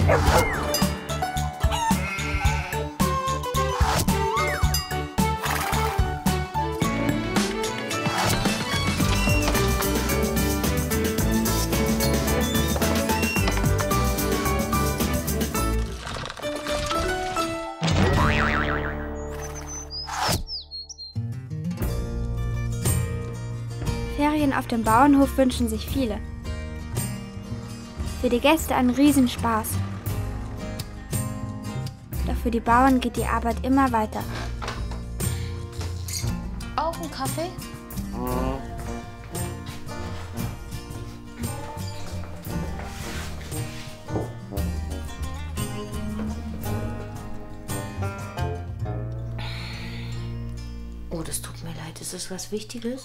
Ferien auf dem Bauernhof wünschen sich viele. Für die Gäste ein Riesenspaß. Doch für die Bauern geht die Arbeit immer weiter. Auch ein Kaffee? Oh, das tut mir leid. Ist das was Wichtiges?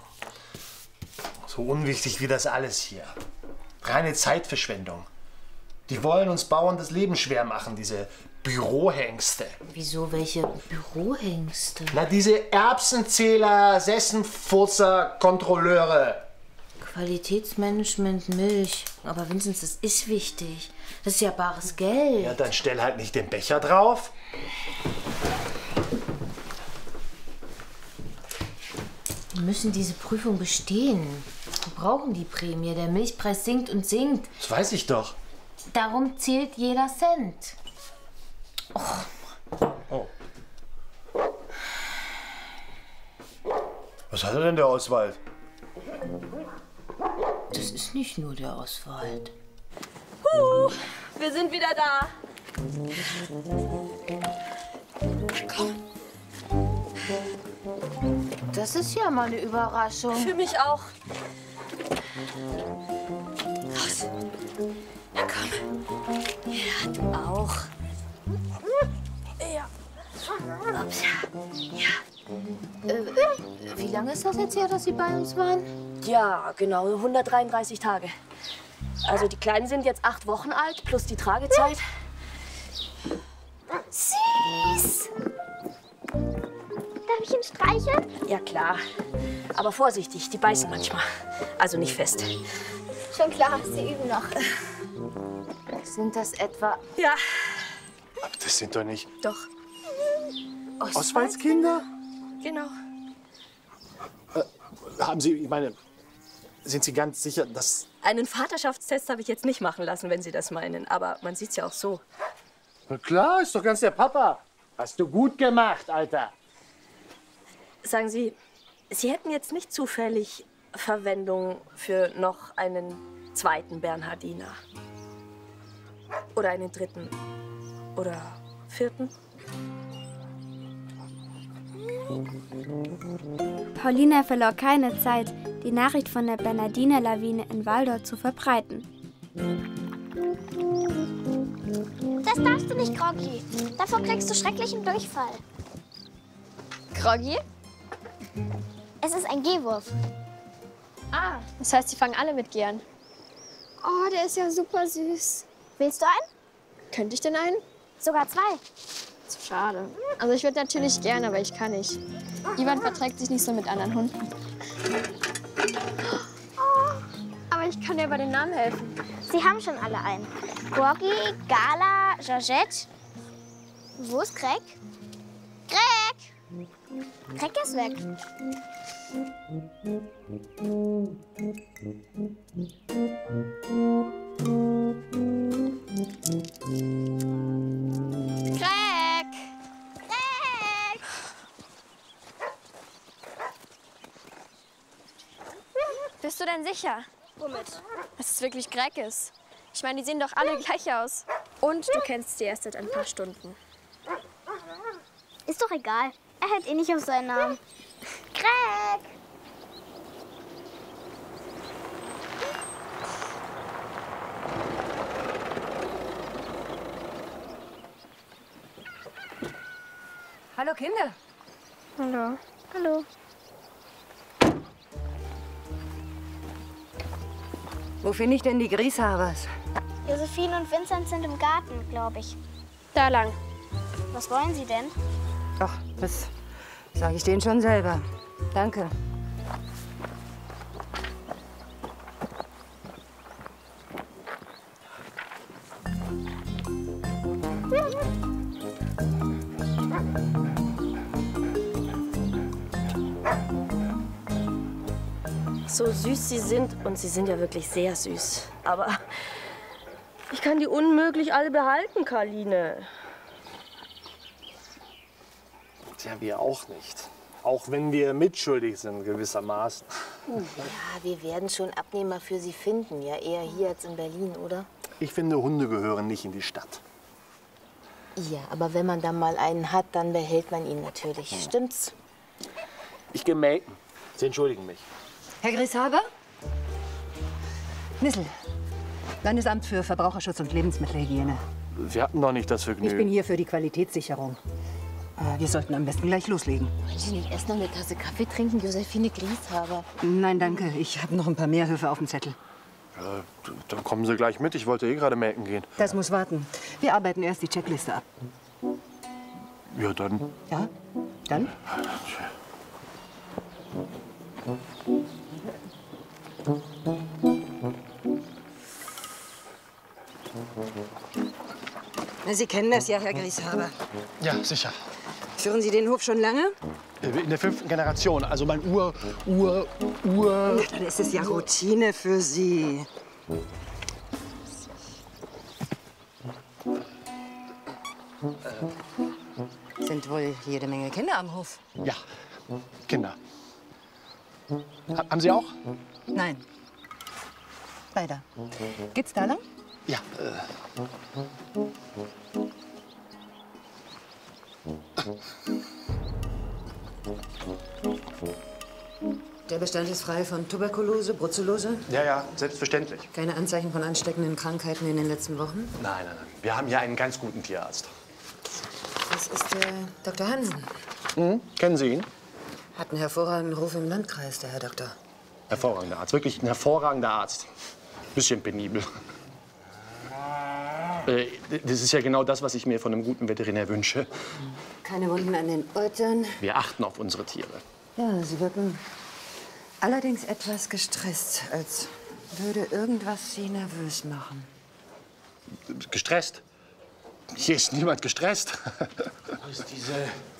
So unwichtig wie das alles hier. Reine Zeitverschwendung. Die wollen uns Bauern das Leben schwer machen, diese Bürohengste. Wieso, welche Bürohengste? Na, diese Erbsenzähler, Sessenfurzer, Kontrolleure. Qualitätsmanagement, Milch. Aber Vinzenz, das ist wichtig. Das ist ja bares Geld. Ja, dann stell halt nicht den Becher drauf. Wir müssen diese Prüfung bestehen. Wir brauchen die Prämie. Der Milchpreis sinkt und sinkt. Das weiß ich doch. Darum zählt jeder Cent. Oh. Was hat er denn, der Oswald? Das ist nicht nur der Oswald. Wir sind wieder da. Komm. Das ist ja mal eine Überraschung. Für mich auch. Los. Na komm. Ja, du auch. Ja. Ups. Ja. Wie lange ist das jetzt her, dass Sie bei uns waren? Ja, genau. 133 Tage. Also die Kleinen sind jetzt 8 Wochen alt, plus die Tragezeit. Süß! Darf ich ihn streicheln? Ja, klar. Aber vorsichtig, die beißen manchmal. Also nicht fest. Schon klar, sie üben noch. Sind das etwa... Ja, Aber das sind doch nicht doch. Oswalds Kinder? Genau. Haben Sie, ich meine, sind Sie ganz sicher, dass... Einen Vaterschaftstest habe ich jetzt nicht machen lassen, wenn Sie das meinen. Aber man sieht's ja auch so. Na klar, ist doch ganz der Papa. Hast du gut gemacht, Alter. Sagen Sie, Sie hätten jetzt nicht zufällig Verwendung für noch einen zweiten Bernhardiner? Oder einen dritten? Oder vierten? Paulina verlor keine Zeit, die Nachricht von der Bernhardiner-Lawine in Waldorf zu verbreiten. Das darfst du nicht, Groggy. Davor kriegst du schrecklichen Durchfall. Groggy? Es ist ein Gehwurf. Ah, das heißt, sie fangen alle mit G an. Oh, der ist ja super süß. Willst du einen? Könnte ich denn einen? Sogar 2. So schade. Also ich würde natürlich gerne, aber ich kann nicht. Ivan verträgt sich nicht so mit anderen Hunden. Aber ich kann dir bei den Namen helfen. Sie haben schon alle einen. Groggy, Gala, Georgette. Wo ist Greg? Greg! Greg ist weg. Greg! Greg! Bist du denn sicher, Womit? dass es wirklich Greg ist? Ich meine, die sehen doch alle gleich aus. Und du kennst sie erst seit ein paar Stunden. Ist doch egal. Er hört eh nicht auf seinen Namen. Greg! Hallo Kinder. Hallo. Hallo. Wo finde ich denn die Grieshabers? Josephine und Vincent sind im Garten, glaube ich. Da lang. Was wollen Sie denn? Ach, das sage ich denen schon selber. Danke. So süß sie sind, und sie sind ja wirklich sehr süß. Aber ich kann die unmöglich alle behalten, Karline. Tja, wir auch nicht. Auch wenn wir mitschuldig sind, gewissermaßen. Ja, wir werden schon Abnehmer für Sie finden. Ja, eher hier als in Berlin, oder? Ich finde, Hunde gehören nicht in die Stadt. Ja, aber wenn man dann mal einen hat, dann behält man ihn natürlich. Stimmt's? Ich gehe melken. Sie entschuldigen mich. Herr Grieshaber? Nissel, Landesamt für Verbraucherschutz und Lebensmittelhygiene. Wir hatten doch nicht das Ich Vergnügen. bin hier für die Qualitätssicherung. Wir sollten am besten gleich loslegen. Wollen Sie nicht erst noch eine Tasse Kaffee trinken, Josephine Grieshaber? Nein, danke. Ich habe noch ein paar mehr Höfe auf dem Zettel. Dann kommen Sie gleich mit. Ich wollte eh gerade melken gehen. Das muss warten. Wir arbeiten erst die Checkliste ab. Ja, dann. Ja? Dann? Na, Sie kennen das ja, Herr Grieshaber. Ja, sicher. Führen Sie den Hof schon lange? In der 5. Generation. Also mein Ur. Na, dann ist es ja Routine für Sie. Sind wohl jede Menge Kinder am Hof? Ja, Kinder. Haben Sie auch? Nein. Leider. Geht's da lang? Ja. Der Bestand ist frei von Tuberkulose, Brucellose. Ja, selbstverständlich. Keine Anzeichen von ansteckenden Krankheiten in den letzten Wochen. Nein. Wir haben hier einen ganz guten Tierarzt. Das ist der Dr. Hansen. Kennen Sie ihn? Hat einen hervorragenden Ruf im Landkreis, der Herr Doktor. Hervorragender Arzt. Wirklich ein hervorragender Arzt. Bisschen penibel. Das ist ja genau das, was ich mir von einem guten Veterinär wünsche. Keine Wunden an den Orten. Wir achten auf unsere Tiere. Ja, Sie wirken allerdings etwas gestresst, als würde irgendwas Sie nervös machen. Gestresst? Hier ist niemand gestresst. Wo ist diese...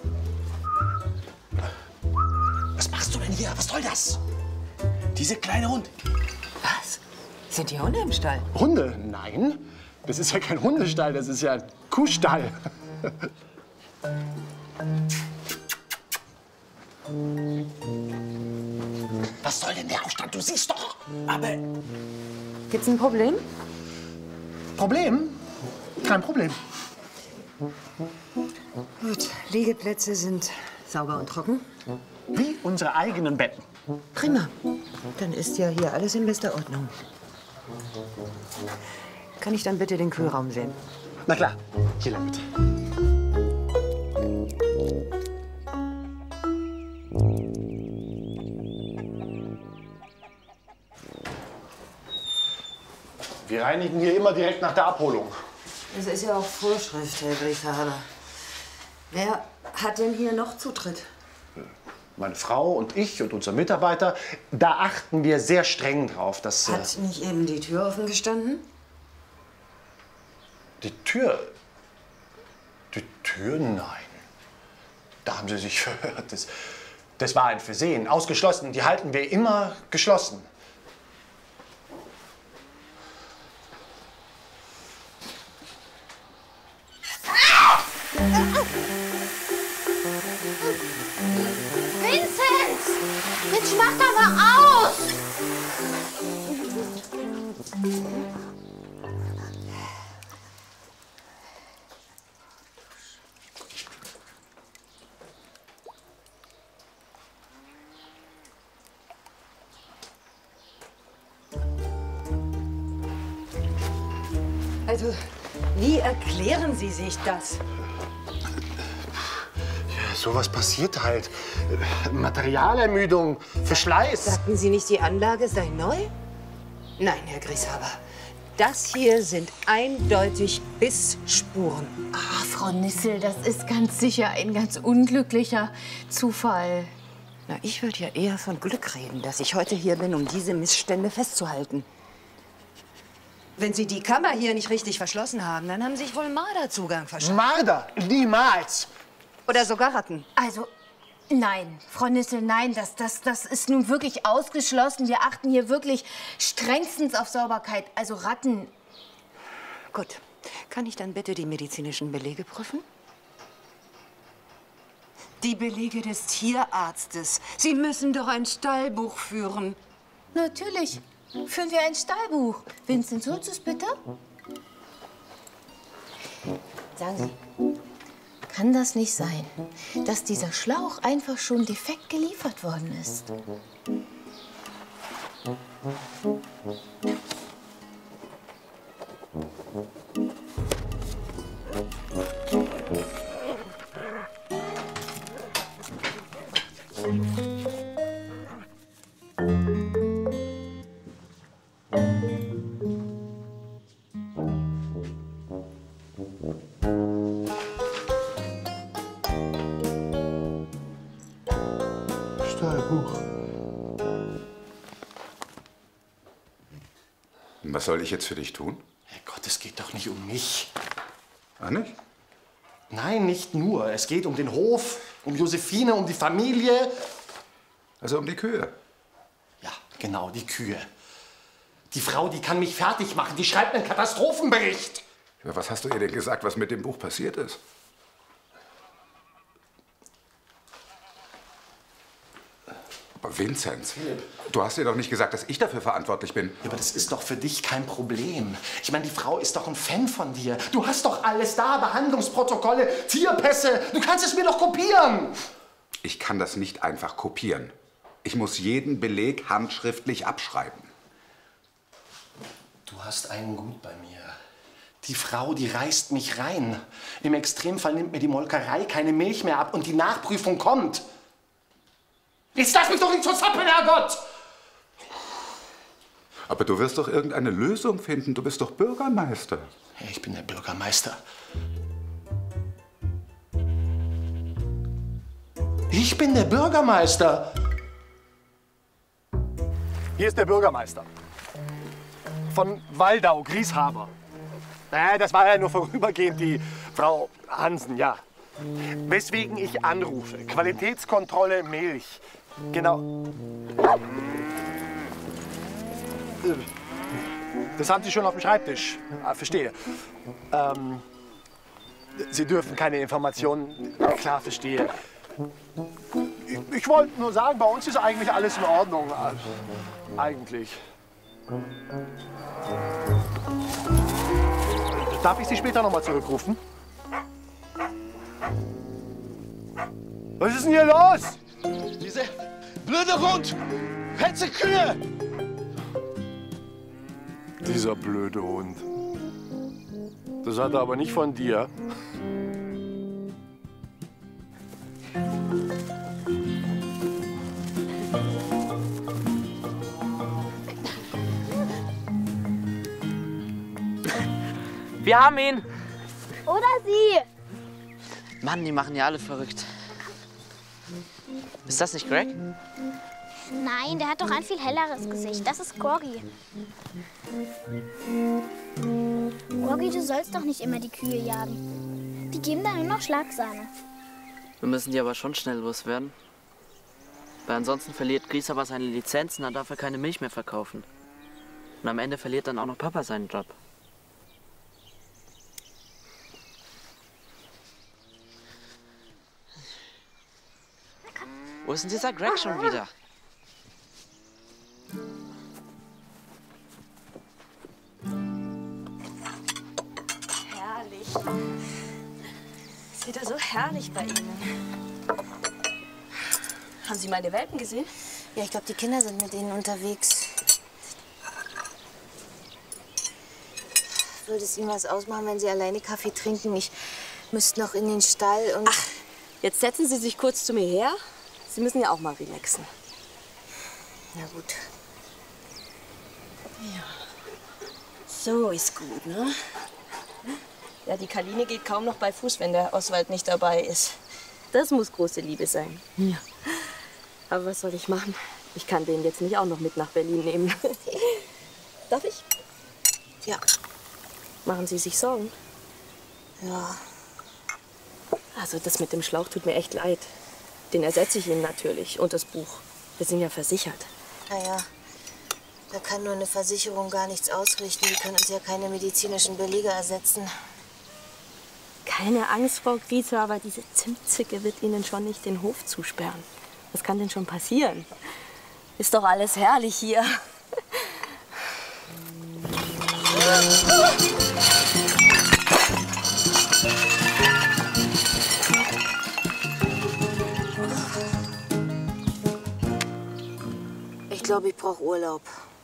Was machst du denn hier? Was soll das? Diese kleine Hund. Was? Sind die Hunde im Stall? Hunde? Nein. Das ist ja kein Hundestall, das ist ja ein Kuhstall. Was soll denn der Aufstand? Du siehst doch. Aber... Gibt's ein Problem? Problem? Kein Problem. Gut, Liegeplätze sind sauber und trocken. Wie unsere eigenen Betten. Prima. Dann ist ja hier alles in bester Ordnung. Kann ich dann bitte den Kühlraum sehen? Na klar, hier lang bitte. Wir reinigen hier immer direkt nach der Abholung. Das ist ja auch Vorschrift, Herr Grieshaber. Wer hat denn hier noch Zutritt? Meine Frau und ich und unser Mitarbeiter, da achten wir sehr streng drauf, dass... Hat nicht eben die Tür offen gestanden? Die Tür? Die Tür? Nein. Da haben Sie sich verhört. Das war ein Versehen. Ausgeschlossen. Die halten wir immer geschlossen. Vincent! Jetzt mach doch mal aus! Also, wie erklären Sie sich das? Ja, sowas passiert halt. Materialermüdung, Verschleiß. Sagten Sie nicht, die Anlage sei neu? Nein, Herr Grieshaber. Das hier sind eindeutig Bissspuren. Ah, Frau Nissel, das ist ganz sicher ein ganz unglücklicher Zufall. Na, ich würde ja eher von Glück reden, dass ich heute hier bin, um diese Missstände festzuhalten. Wenn Sie die Kammer hier nicht richtig verschlossen haben, dann haben sich wohl Marder Zugang verschafft. Marder? Niemals. Oder sogar Ratten. Also, Nein, Frau Nissel, nein, das ist nun wirklich ausgeschlossen. Wir achten hier wirklich strengstens auf Sauberkeit. Also Ratten. Gut. Kann ich dann bitte die medizinischen Belege prüfen? Die Belege des Tierarztes. Sie müssen doch ein Stallbuch führen. Natürlich. Führen wir ein Stallbuch. Vincent, holst du es bitte? Sagen Sie, kann das nicht sein, dass dieser Schlauch einfach schon defekt geliefert worden ist? Stallbuch. Was soll ich jetzt für dich tun? Herrgott, es geht doch nicht um mich. Ach nicht? Nein, nicht nur. Es geht um den Hof, um Josephine, um die Familie. Also um die Kühe? Ja, genau, die Kühe. Die Frau, die kann mich fertig machen. Die schreibt einen Katastrophenbericht. Ja, was hast du ihr denn gesagt, was mit dem Buch passiert ist? Aber Vinzenz, du hast ihr doch nicht gesagt, dass ich dafür verantwortlich bin. Ja, aber das ist doch für dich kein Problem. Ich meine, die Frau ist doch ein Fan von dir. Du hast doch alles da, Behandlungsprotokolle, Tierpässe. Du kannst es mir doch kopieren. Ich kann das nicht einfach kopieren. Ich muss jeden Beleg handschriftlich abschreiben. Du hast einen Gut bei mir. Die Frau, die reißt mich rein. Im Extremfall nimmt mir die Molkerei keine Milch mehr ab und die Nachprüfung kommt. Jetzt lass mich doch nicht so zappeln, Herrgott! Aber du wirst doch irgendeine Lösung finden. Du bist doch Bürgermeister. Ja, ich bin der Bürgermeister. Ich bin der Bürgermeister. Hier ist der Bürgermeister. Von Waldau, Grieshaber. Das war ja nur vorübergehend die Frau Hansen, ja. Weswegen ich anrufe. Qualitätskontrolle Milch. Genau. Das haben Sie schon auf dem Schreibtisch. Ah, verstehe. Sie dürfen keine Informationen. Klar, verstehe. Ich wollte nur sagen, bei uns ist eigentlich alles in Ordnung. Eigentlich. Darf ich Sie später noch mal zurückrufen? Was ist denn hier los? Diese blöde Hund! Hetze Kühe! Dieser blöde Hund. Das hat er aber nicht von dir. Wir haben ihn! Oder sie. Mann, die machen ja alle verrückt. Ist das nicht Greg? Nein, der hat doch ein viel helleres Gesicht. Das ist Gorgi. Gorgi, du sollst doch nicht immer die Kühe jagen. Die geben dann nur noch Schlagsahne. Wir müssen die aber schon schnell loswerden. Weil ansonsten verliert Gries aber seine Lizenz und dann darf er keine Milch mehr verkaufen. Und am Ende verliert dann auch noch Papa seinen Job. Wo ist denn dieser Greg schon wieder? Herrlich. Es ist wieder so herrlich bei Ihnen. Haben Sie meine Welpen gesehen? Ja, ich glaube, die Kinder sind mit denen unterwegs. Würde es Ihnen was ausmachen, wenn Sie alleine Kaffee trinken? Ich müsste noch in den Stall und... Ach, jetzt setzen Sie sich kurz zu mir her. Sie müssen ja auch mal relaxen. Na gut. Ja. So ist gut, ne? Ja, die Kaline geht kaum noch bei Fuß, wenn der Oswald nicht dabei ist. Das muss große Liebe sein. Ja. Aber was soll ich machen? Ich kann den jetzt nicht auch noch mit nach Berlin nehmen. Darf ich? Ja. Machen Sie sich Sorgen? Ja. Also das mit dem Schlauch tut mir echt leid. Den ersetze ich Ihnen natürlich. Und das Buch. Wir sind ja versichert. Naja, da kann nur eine Versicherung gar nichts ausrichten. Die können uns ja keine medizinischen Belege ersetzen. Keine Angst, Frau Grieshaber, diese Zimtzicke wird Ihnen schon nicht den Hof zusperren. Was kann denn schon passieren? Ist doch alles herrlich hier. Ich glaube, ich brauche Urlaub.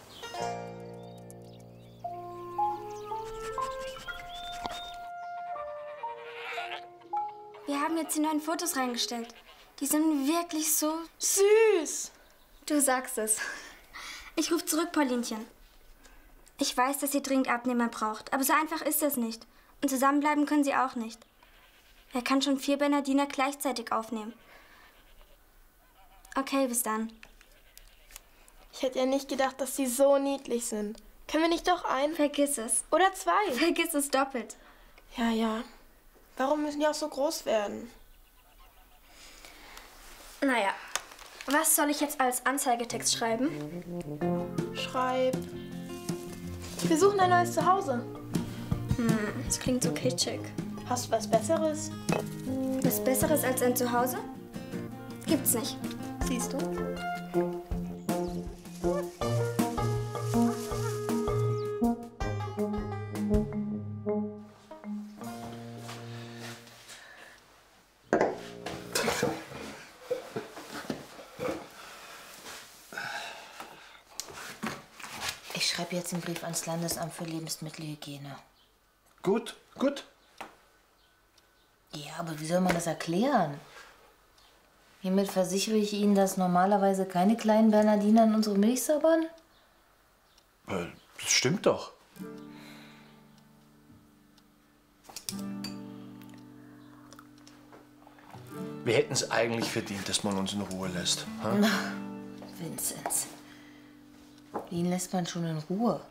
Wir haben jetzt die neuen Fotos reingestellt. Die sind wirklich so Süß. Du sagst es. Ich rufe zurück, Paulinchen. Ich weiß, dass ihr dringend Abnehmer braucht, aber so einfach ist das nicht. Und zusammenbleiben können sie auch nicht. Wer kann schon 4 Bernardiner gleichzeitig aufnehmen? Okay, bis dann. Ich hätte ja nicht gedacht, dass sie so niedlich sind. Können wir nicht doch einen? Vergiss es. Oder 2? Vergiss es doppelt. Ja, ja. Warum müssen die auch so groß werden? Naja, was soll ich jetzt als Anzeigetext schreiben? Schreib. Wir suchen ein neues Zuhause. Das klingt so kitschig. Hast du was Besseres? Was Besseres als ein Zuhause? Gibt's nicht. Siehst du? Ich schreibe jetzt einen Brief ans Landesamt für Lebensmittelhygiene. Gut, gut. Ja, aber wie soll man das erklären? Hiermit versichere ich Ihnen, dass normalerweise keine kleinen Bernardiner in unsere Milch sabbern? Das stimmt doch. Wir hätten es eigentlich verdient, dass man uns in Ruhe lässt. Ha? Na, Vinzenz. Ihn lässt man schon in Ruhe.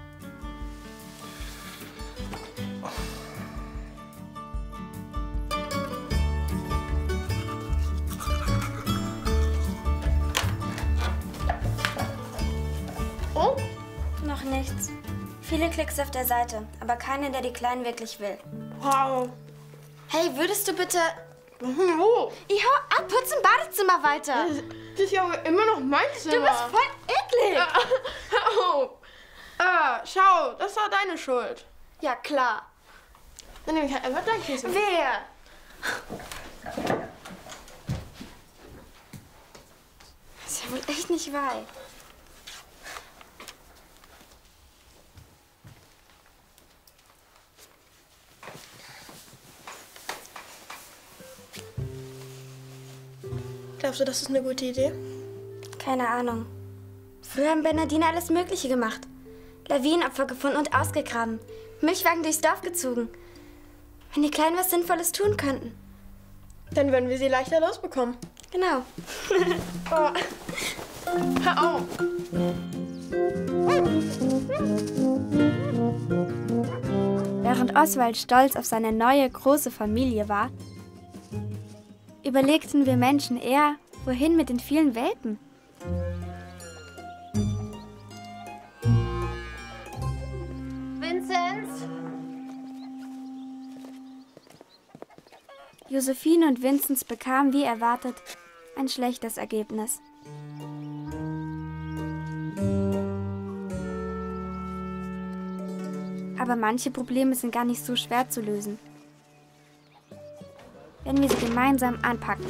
Oh? Noch nichts. Viele Klicks auf der Seite, aber keiner, der die Kleinen wirklich will. Wow. Hey, würdest du bitte... Wo? Ich hau ab, putz im Badezimmer weiter. Das ist ja immer noch mein Zimmer. Du bist voll eklig. Ja, hör auf. Schau, das war deine Schuld. Ja, klar. Dann nehme ich halt einfach dein Kissen. Wer? Das ist ja wohl echt nicht wahr. Glaubst du, das ist eine gute Idee? Keine Ahnung. Früher haben Bernardiner alles Mögliche gemacht. Lawinenopfer gefunden und ausgegraben. Milchwagen durchs Dorf gezogen. Wenn die Kleinen was Sinnvolles tun könnten. Dann würden wir sie leichter losbekommen. Genau. Oh. Hör auf. Während Oswald stolz auf seine neue, große Familie war, überlegten wir Menschen eher, wohin mit den vielen Welpen. Vinzenz? Josephine und Vinzenz bekamen, wie erwartet, ein schlechtes Ergebnis. Aber manche Probleme sind gar nicht so schwer zu lösen, wenn wir sie gemeinsam anpacken.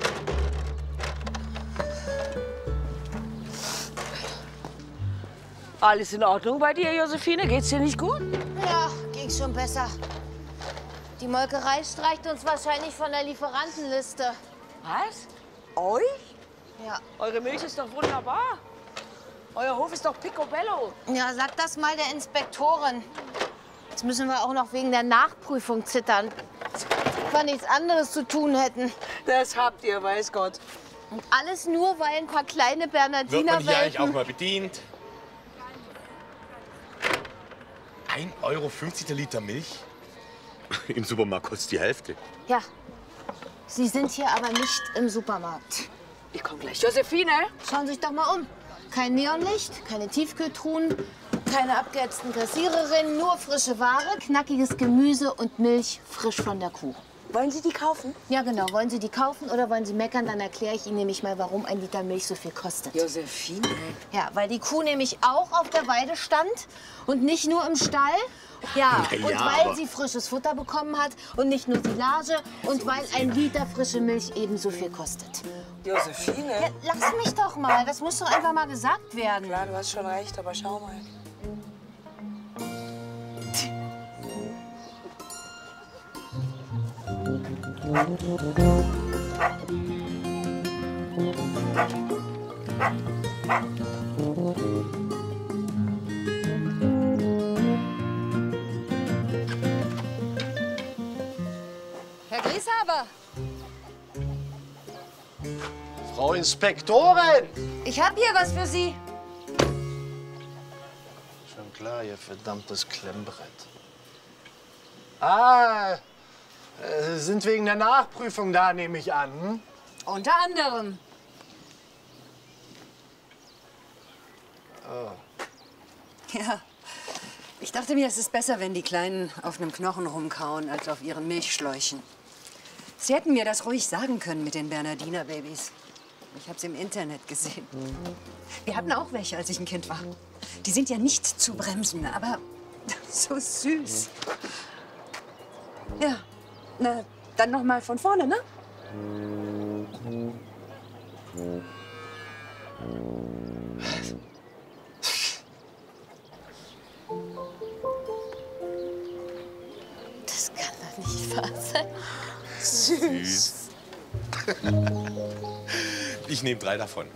Alles in Ordnung bei dir, Josephine? Geht's dir nicht gut? Ja, ging schon besser. Die Molkerei streicht uns wahrscheinlich von der Lieferantenliste. Was? Euch? Ja. Eure Milch ist doch wunderbar. Euer Hof ist doch picobello. Ja, sag das mal der Inspektorin. Jetzt müssen wir auch noch wegen der Nachprüfung zittern. Weil wir nichts anderes zu tun hätten. Das habt ihr, weiß Gott. Und alles nur, weil ein paar kleine Bernardiner Wird man hier eigentlich auch Welpen... mal bedient? 1,50 € der Liter Milch? Im Supermarkt kostet die Hälfte. Ja. Sie sind hier aber nicht im Supermarkt. Ich komme gleich. Josephine! Schauen Sie sich doch mal um. Kein Neonlicht, keine Tiefkühltruhen, keine abgehetzten Kassiererinnen, nur frische Ware, knackiges Gemüse und Milch frisch von der Kuh. Wollen Sie die kaufen? Ja, genau. Wollen Sie die kaufen oder wollen Sie meckern? Dann erkläre ich Ihnen nämlich mal, warum ein Liter Milch so viel kostet. Josephine? Ja, weil die Kuh nämlich auch auf der Weide stand und nicht nur im Stall. Ja, Na ja, und weil aber- sie frisches Futter bekommen hat und nicht nur Silage und weil ein Liter frische Milch ebenso viel kostet. Josephine? Ja, lass mich doch mal. Das muss doch einfach mal gesagt werden. Klar, du hast schon recht, aber schau mal. Herr Grieshaber! Frau Inspektorin! Ich habe hier was für Sie. Schon klar, ihr verdammtes Klemmbrett. Ah, sind wegen der Nachprüfung da, nehme ich an. Hm? Unter anderem. Oh. Ja. Ich dachte mir, es ist besser, wenn die Kleinen auf einem Knochen rumkauen, als auf ihren Milchschläuchen. Sie hätten mir das ruhig sagen können mit den Bernardiner-Babys. Ich habe sie im Internet gesehen. Wir hatten auch welche, als ich ein Kind war. Die sind ja nicht zu bremsen, aber so süß. Ja, na, dann noch mal von vorne, ne? Das kann doch nicht wahr sein. Süß. Ich nehme 3 davon.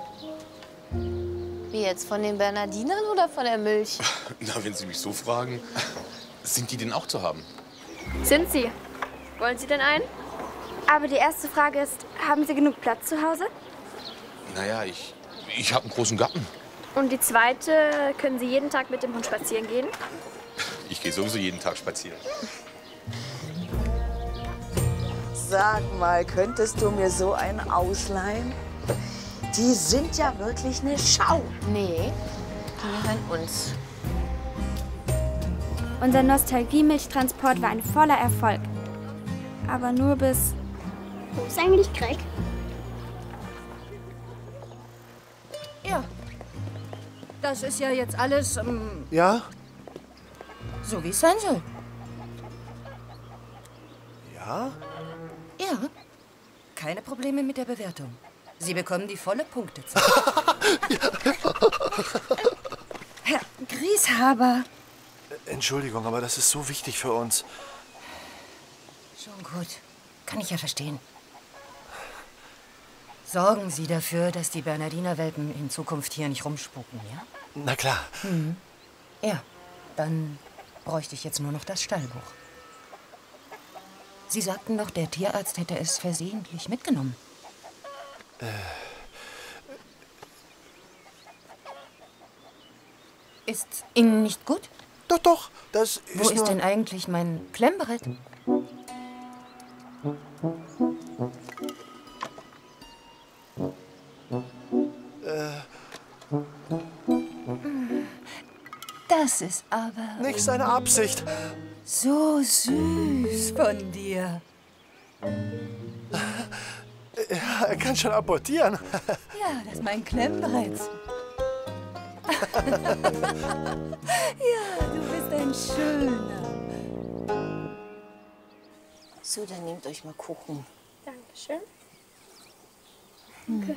Wie jetzt, von den Bernardinern oder von der Milch? Na, wenn Sie mich so fragen, sind die denn auch zu haben? Sind Sie? Wollen Sie denn einen? Aber die erste Frage ist, haben Sie genug Platz zu Hause? Naja, ich habe einen großen Gatten. Und die zweite, können Sie jeden Tag mit dem Hund spazieren gehen? Ich gehe sowieso jeden Tag spazieren. Sag mal, könntest du mir so einen ausleihen? Die sind ja wirklich eine Schau. Nee, die gehören uns. Unser Nostalgie-Milchtransport war ein voller Erfolg. Aber nur bis... Wo ist eigentlich Greg? Ja. Das ist ja jetzt alles Ja? so, wie es sein soll. Ja? Ja. Keine Probleme mit der Bewertung. Sie bekommen die volle Punktezahl. Herr Grieshaber. Entschuldigung, aber das ist so wichtig für uns. Schon gut. Kann ich ja verstehen. Sorgen Sie dafür, dass die Bernardiner-Welpen in Zukunft hier nicht rumspuken, ja? Na klar. Mhm. Ja, dann bräuchte ich jetzt nur noch das Stallbuch. Sie sagten doch, der Tierarzt hätte es versehentlich mitgenommen. Ist Ihnen nicht gut? Doch, doch, das ist Wo ist nur... denn eigentlich mein Klemmbrett? Das ist aber... Nicht seine Absicht. So süß von dir. Ja, er kann schon abortieren. Ja, das ist mein Klemmbrett. Ja, du bist ein Schöner. So, dann nehmt euch mal Kuchen. Dankeschön. Danke.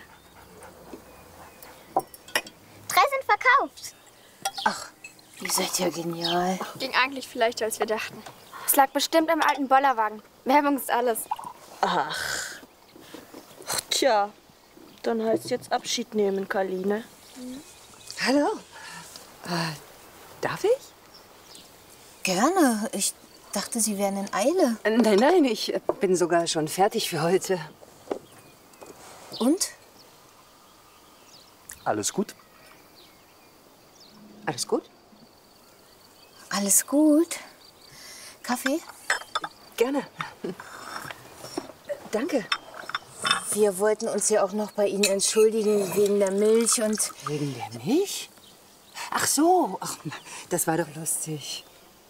3 sind verkauft. Ach, ihr seid ja genial. Ging eigentlich vielleicht, als wir dachten. Es lag bestimmt im alten Bollerwagen. Werbung ist alles. Ach. Ach, tja. Dann heißt jetzt Abschied nehmen, Karline. Hallo. Darf ich? Gerne. Ich dachte, Sie wären in Eile. Nein, nein, ich bin sogar schon fertig für heute. Und? Alles gut? Alles gut? Alles gut. Kaffee? Gerne. danke. Wir wollten uns ja auch noch bei Ihnen entschuldigen wegen der Milch und... Wegen der Milch? Ach so, ach, das war doch lustig.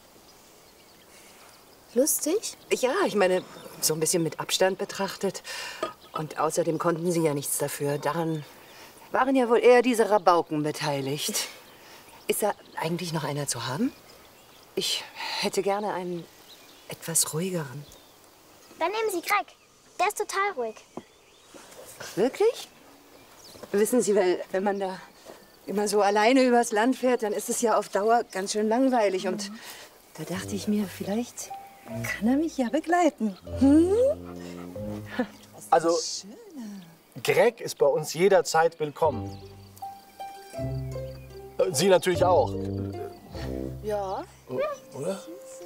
Lustig? Ja, ich meine, so ein bisschen mit Abstand betrachtet. Und außerdem konnten Sie ja nichts dafür. Daran waren ja wohl eher diese Rabauken beteiligt. Ist da eigentlich noch einer zu haben? Ich hätte gerne einen etwas ruhigeren. Dann nehmen Sie Greg. Der ist total ruhig. Wirklich? Wissen Sie, wenn man da immer so alleine übers Land fährt, dann ist es ja auf Dauer ganz schön langweilig. Und da dachte ich mir, vielleicht kann er mich ja begleiten. Hm? Also, Greg ist bei uns jederzeit willkommen. Sie natürlich auch. Ja. Oder?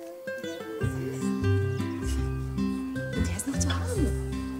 Der ist noch zu haben.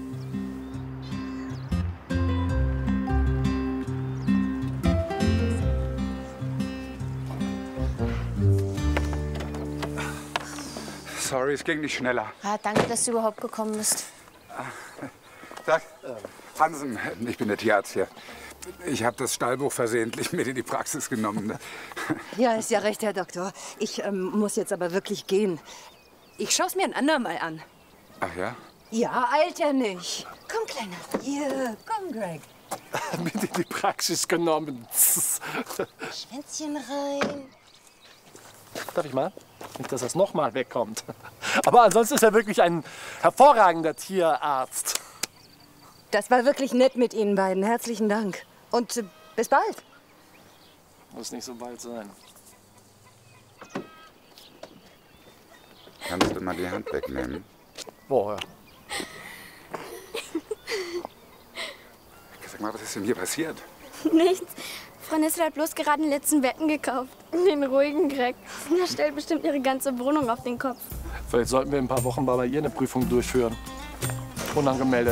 Sorry, es ging nicht schneller. Ja, danke, dass du überhaupt gekommen bist. Sag, Hansen, ich bin der Tierarzt hier. Ich habe das Stallbuch versehentlich mit in die Praxis genommen. Ja, ist ja recht, Herr Doktor. Ich muss jetzt aber wirklich gehen. Ich schaue es mir ein andermal an. Ach ja? Ja, eilt ja nicht. Komm, Kleiner. Hier, komm, Greg. Mit in die Praxis genommen. Schwänzchen rein. Darf ich mal? Nicht, dass das noch mal wegkommt. Aber ansonsten ist er wirklich ein hervorragender Tierarzt. Das war wirklich nett mit Ihnen beiden. Herzlichen Dank. Und bis bald. Muss nicht so bald sein. Kannst du mal die Hand wegnehmen? Woher? Sag mal, was ist denn hier passiert? Nichts. Frau Nissel hat bloß gerade den letzten Wetten gekauft. Den ruhigen Greg. Der stellt bestimmt ihre ganze Wohnung auf den Kopf. Vielleicht sollten wir in ein paar Wochen mal bei ihr eine Prüfung durchführen. Unangemeldet.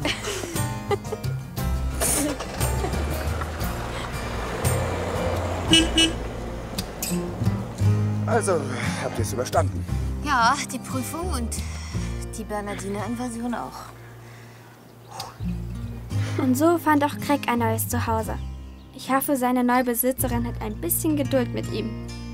Also, habt ihr es überstanden? Ja, die Prüfung und die Bernardiner-Invasion auch. Und so fand auch Greg ein neues Zuhause. Ich hoffe, seine neue Besitzerin hat ein bisschen Geduld mit ihm.